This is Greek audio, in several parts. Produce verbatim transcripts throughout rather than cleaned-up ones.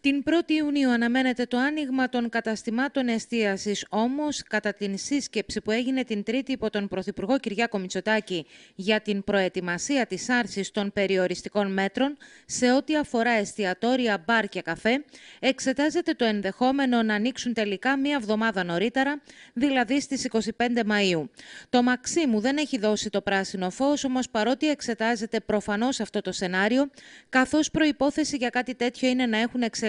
Την πρώτη Ιουνίου αναμένεται το άνοιγμα των καταστημάτων εστίασης, όμως κατά την σύσκεψη που έγινε την Τρίτη υπό τον Πρωθυπουργό Κυριάκο Μητσοτάκη για την προετοιμασία της άρσης των περιοριστικών μέτρων σε ό,τι αφορά εστιατόρια, μπαρ και καφέ, εξετάζεται το ενδεχόμενο να ανοίξουν τελικά μία εβδομάδα νωρίτερα, δηλαδή στις είκοσι πέντε Μαΐου. Το Μαξίμου δεν έχει δώσει το πράσινο φως, όμως παρότι εξετάζεται προφανώς αυτό το σενάριο, καθώς προϋπόθεση για κάτι τέτοιο είναι να έχουν εξελιχθεί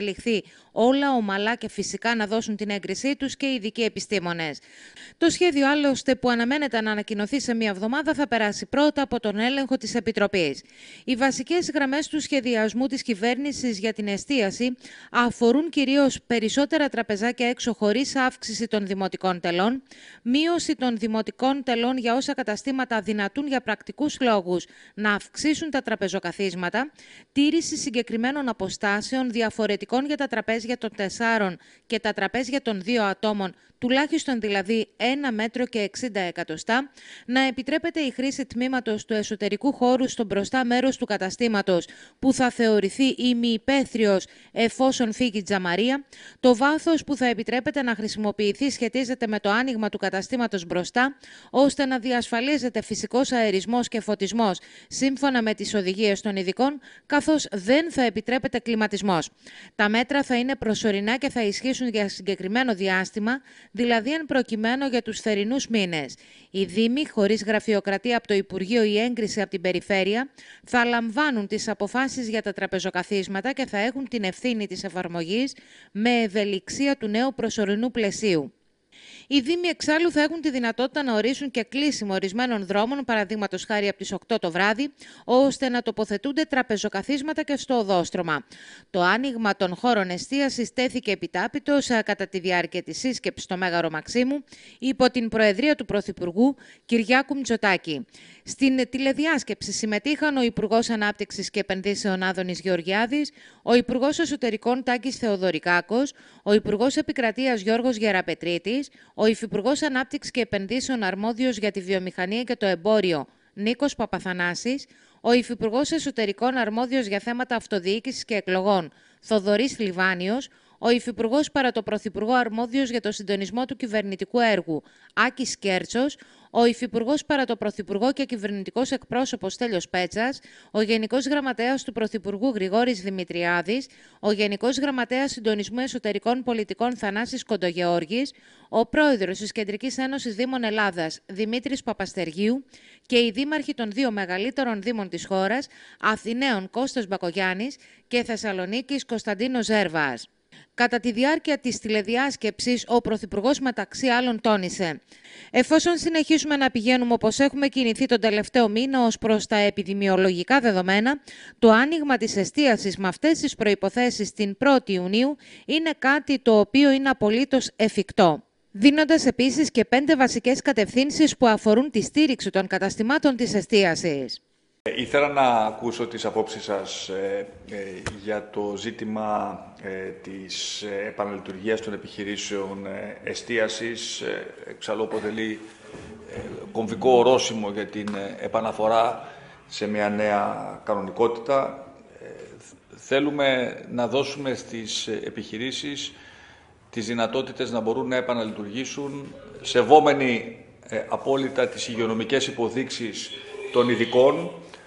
όλα ομαλά και φυσικά να δώσουν την έγκρισή τους και οι ειδικοί επιστήμονες. Το σχέδιο άλλωστε που αναμένεται να ανακοινωθεί σε μία εβδομάδα θα περάσει πρώτα από τον έλεγχο της Επιτροπής. Οι βασικές γραμμές του σχεδιασμού της κυβέρνησης για την εστίαση αφορούν κυρίως περισσότερα τραπεζάκια έξω χωρίς αύξηση των δημοτικών τελών, μείωση των δημοτικών τελών για όσα καταστήματα δυνατούν για πρακτικούς λόγους να αυξήσουν τα τραπεζοκαθίσματα, τήρηση συγκεκριμένων αποστάσεων διαφορετικών για τα τραπέζια των τεσσάρων και τα τραπέζια των δύο ατόμων, τουλάχιστον δηλαδή ένα μέτρο και εξήντα εκατοστά, να επιτρέπεται η χρήση τμήματος του εσωτερικού χώρου στο μπροστά μέρος του καταστήματος, που θα θεωρηθεί ημιυπαίθριος εφόσον φύγει τζαμαρία. Το βάθος που θα επιτρέπεται να χρησιμοποιηθεί σχετίζεται με το άνοιγμα του καταστήματος μπροστά, ώστε να διασφαλίζεται φυσικός αερισμός και φωτισμός σύμφωνα με τις οδηγίες των ειδικών, καθώς δεν θα επιτρέπεται κλιματισμός. Τα μέτρα θα είναι προσωρινά και θα ισχύσουν για συγκεκριμένο διάστημα, δηλαδή εν προκειμένου για τους θερινούς μήνες. Οι Δήμοι, χωρίς γραφειοκρατία από το Υπουργείο ή έγκριση από την Περιφέρεια, θα λαμβάνουν τις αποφάσεις για τα τραπεζοκαθίσματα και θα έχουν την ευθύνη της εφαρμογής με ευελιξία του νέου προσωρινού πλαισίου. Οι Δήμοι εξάλλου θα έχουν τη δυνατότητα να ορίσουν και κλείσιμο ορισμένων δρόμων, παραδείγματος χάρη από τις οκτώ το βράδυ, ώστε να τοποθετούνται τραπεζοκαθίσματα και στο οδόστρωμα. Το άνοιγμα των χώρων εστίασης τέθηκε επιτάπητος κατά τη διάρκεια της σύσκεψης στο Μέγαρο Μαξίμου υπό την Προεδρία του Πρωθυπουργού Κυριάκου Μητσοτάκη. Στην τηλεδιάσκεψη συμμετείχαν ο Υπουργός Ανάπτυξης και Επενδύσεων Άδωνης Γεωργιάδης, ο Υπουργός Εσωτερικών Τάκης Θεοδωρικάκος, ο Υπουργός Επικρατείας Γιώργος Γεραπετρίτης, ο Υφυπουργός Ανάπτυξης και Επενδύσεων Αρμόδιος για τη Βιομηχανία και το Εμπόριο Νίκος Παπαθανάσης, ο Υφυπουργός Εσωτερικών Αρμόδιος για θέματα αυτοδιοίκησης και εκλογών Θοδωρής Λιβάνιος, ο Υφυπουργός παρά το Πρωθυπουργό Αρμόδιος για το συντονισμό του κυβερνητικού έργου Άκης Κέρτσος, ο Υφυπουργός παρά το Πρωθυπουργό και κυβερνητικός εκπρόσωπος Στέλιος Πέτσας, ο Γενικός Γραμματέας του Πρωθυπουργού Γρηγόρης Δημητριάδης, ο Γενικός Γραμματέας Συντονισμού Εσωτερικών Πολιτικών Θανάσης Κοντογεώργης, ο Πρόεδρος της Κεντρικής Ένωσης Δήμων Ελλάδας Δημήτρης Παπαστεργίου και οι δήμαρχοι των δύο μεγαλύτερων δήμων της χώρας, Αθηναίων Κώστας Μπακογιάννης και Θεσσαλονίκης Κωνσταντίνος Ζέρβας. Κατά τη διάρκεια της τηλεδιάσκεψης, ο Πρωθυπουργός μεταξύ άλλων τόνισε: «Εφόσον συνεχίσουμε να πηγαίνουμε όπως έχουμε κινηθεί τον τελευταίο μήνα ως προς τα επιδημιολογικά δεδομένα, το άνοιγμα της εστίασης με αυτές τις προϋποθέσεις την πρώτη Ιουνίου είναι κάτι το οποίο είναι απολύτως εφικτό». Δίνοντας επίσης και πέντε βασικές κατευθύνσεις που αφορούν τη στήριξη των καταστημάτων της εστίασης. Ήθελα να ακούσω τις απόψεις σας ε, ε, για το ζήτημα ε, της ε, επαναλειτουργίας των επιχειρήσεων ε, εστίασης. Ε, εξαλλού αποτελεί ε, κομβικό ορόσημο για την ε, επαναφορά σε μια νέα κανονικότητα. Ε, θέλουμε να δώσουμε στις επιχειρήσεις τις δυνατότητες να μπορούν να επαναλειτουργήσουν, σεβόμενοι ε, απόλυτα τις υγειονομικές υποδείξεις των ειδικών,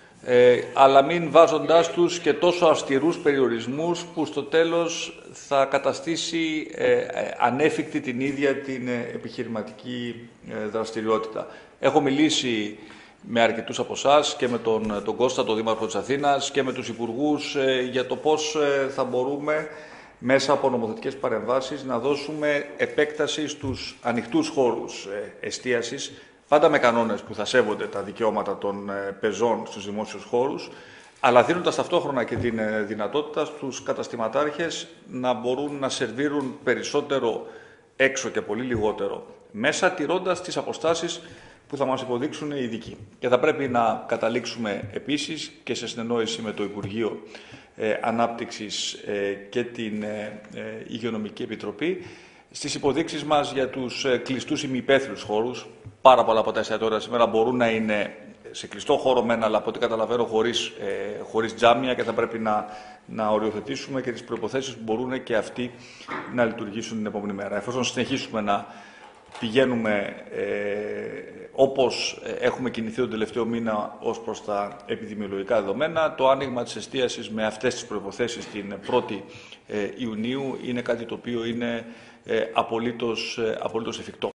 Ε, αλλά μην βάζοντάς τους και τόσο αυστηρούς περιορισμούς που στο τέλος θα καταστήσει ε, ε, ανέφικτη την ίδια την ε, επιχειρηματική ε, δραστηριότητα. Έχω μιλήσει με αρκετούς από εσάς και με τον, τον Κώστα, τον Δήμαρχο της Αθήνας, και με τους υπουργούς ε, για το πώς ε, θα μπορούμε μέσα από νομοθετικές παρεμβάσεις να δώσουμε επέκταση στους ανοιχτούς χώρους ε, εστίασης, πάντα με κανόνες που θα σέβονται τα δικαιώματα των πεζών στους δημόσιους χώρους, αλλά δίνοντας ταυτόχρονα και την δυνατότητα στους καταστηματάρχες να μπορούν να σερβίρουν περισσότερο έξω και πολύ λιγότερο μέσα, τηρώντας τις αποστάσεις που θα μας υποδείξουν οι ειδικοί. Και θα πρέπει να καταλήξουμε επίσης και σε συνεννόηση με το Υπουργείο ε, Ανάπτυξης ε, και την ε, ε, Υγειονομική Επιτροπή στις υποδείξεις μας για τους ε, κλειστούς ημιυπαίθριους χώρους. Πάρα πολλά από τα εστιατόρια σήμερα μπορούν να είναι σε κλειστό χώρο μένα, αλλά από ό,τι καταλαβαίνω χωρίς, ε, χωρίς τζάμια, και θα πρέπει να, να οριοθετήσουμε και τις προϋποθέσεις που μπορούν και αυτοί να λειτουργήσουν την επόμενη μέρα. Εφόσον συνεχίσουμε να πηγαίνουμε ε, όπως έχουμε κινηθεί τον τελευταίο μήνα ως προς τα επιδημιολογικά δεδομένα, το άνοιγμα της εστίασης με αυτές τις προϋποθέσεις την πρώτη ε, Ιουνίου είναι κάτι το οποίο είναι ε, απολύτως, ε, απολύτως εφικτό.